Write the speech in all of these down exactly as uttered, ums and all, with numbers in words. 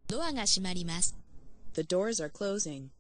ドアが閉まります。 The doors are closing.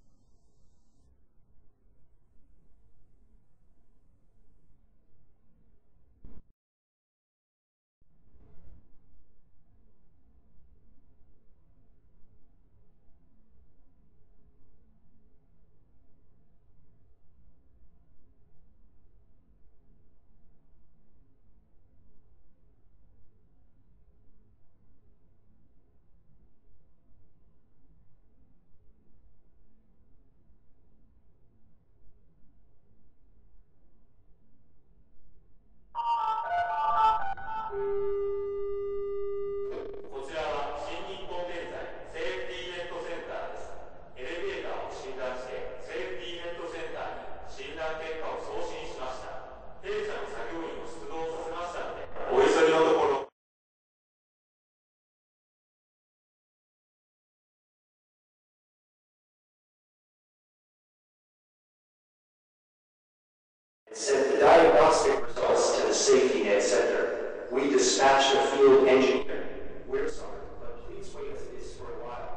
Sent the diagnostic results to the safety net center. We dispatched a field engineer. We're sorry, but please wait as it is for a while.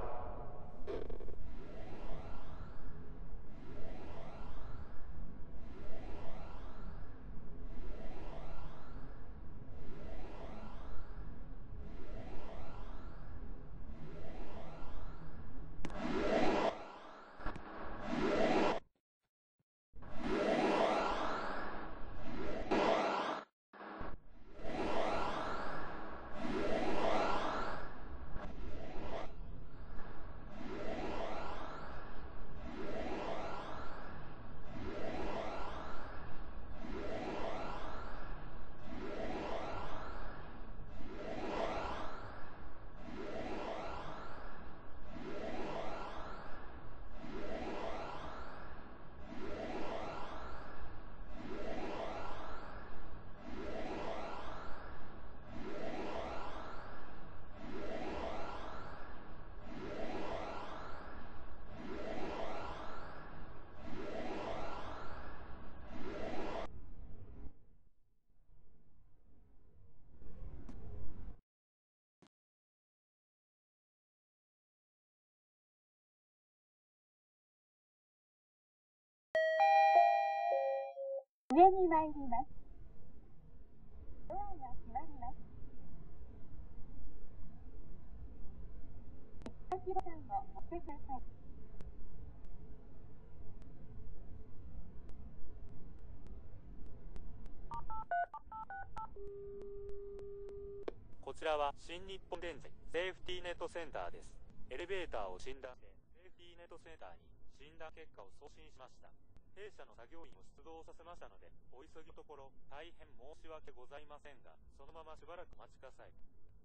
こちらは新日本電材セーフティーネットセンターです。エレベーターを診断してセーフティーネットセンターに診断結果を送信しました。弊社の作業員を出動させましたので、お急ぎのところ大変申し訳ございませんが、そのまましばらくお待ちください。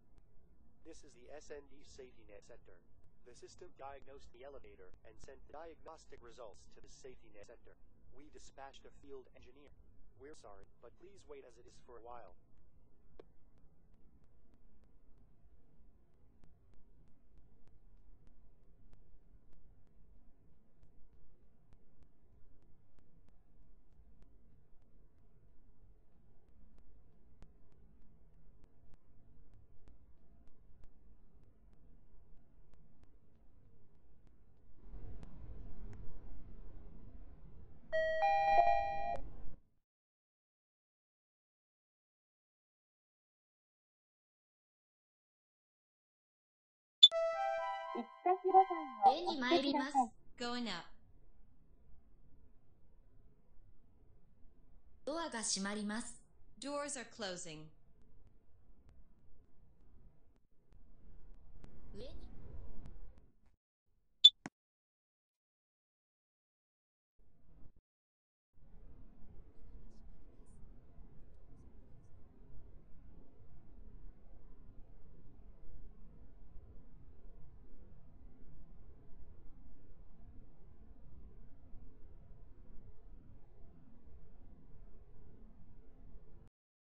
This is the S N D Safety Net Center. The system diagnosed the elevator and sent diagnostic results to the Safety Net Center. We dispatched a field engineer. We're sorry, but please wait as it is for a while. 上に参ります。Going up。ドアが閉まります。Doors are closing。上に